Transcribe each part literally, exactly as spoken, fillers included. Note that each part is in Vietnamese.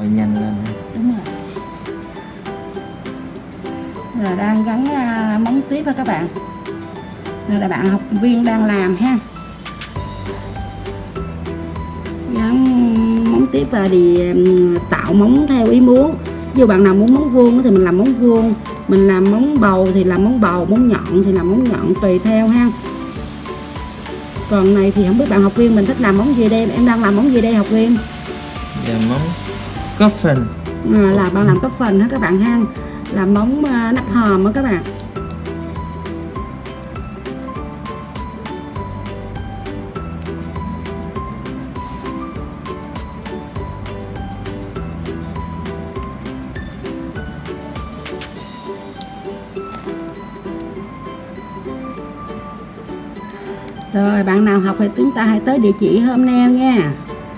Rồi nhanh lên. Đúng rồi. Là đang gắn uh, móng tiếp ha các bạn. Đây là bạn học viên đang làm ha. Gắn móng tiếp và thì um, tạo móng theo ý muốn. Dù bạn nào muốn móng vuông thì mình làm móng vuông, mình làm móng bầu thì làm móng bầu, móng nhọn thì làm móng nhọn, tùy theo ha. Còn này thì không biết bạn học viên mình thích làm móng gì đây, em đang làm móng gì đây học viên? Dạ móng coffin. À, là bạn làm coffin ha các bạn ha, làm móng uh, nắp hòm á các bạn. Rồi bạn nào học thì chúng ta hãy tới địa chỉ hôm nay nha.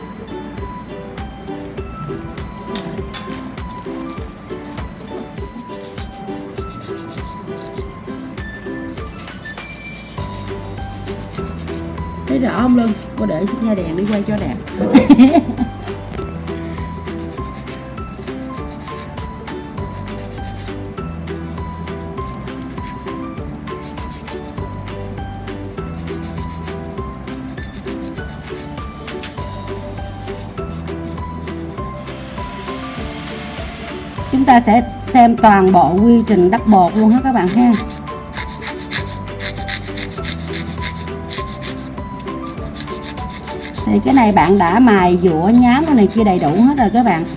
Thấy rõ không Lưng? Cô để chiếc nha đèn đi quay cho đẹp. Chúng ta sẽ xem toàn bộ quy trình đắp bột luôn hết các bạn ha. Thì cái này bạn đã mài dũa nhám cái này kia đầy đủ hết rồi các bạn.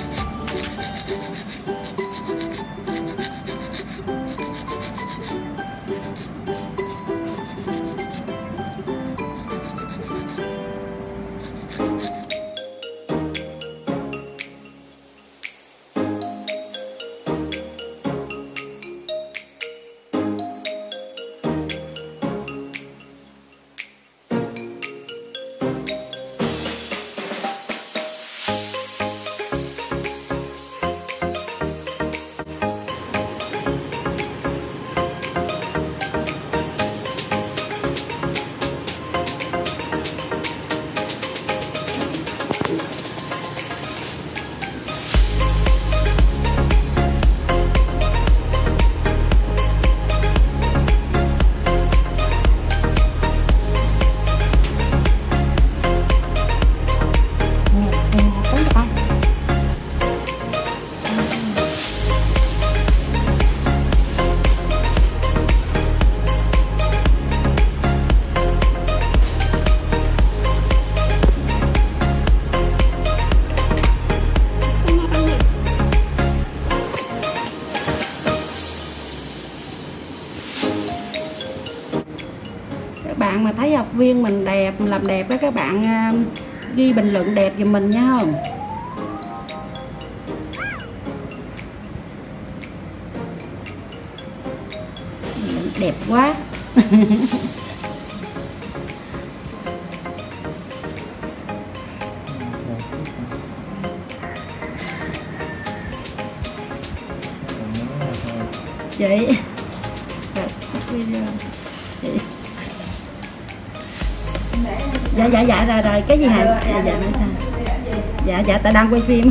Bạn mà thấy học viên mình đẹp, làm đẹp á các bạn uh, ghi bình luận đẹp giùm mình nha không? Đẹp quá. Chị chị dạ dạ dạ rồi rồi cái gì hả? Dạ dạ nói sao? Dạ dạ ta đang quay phim.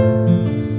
Thank you.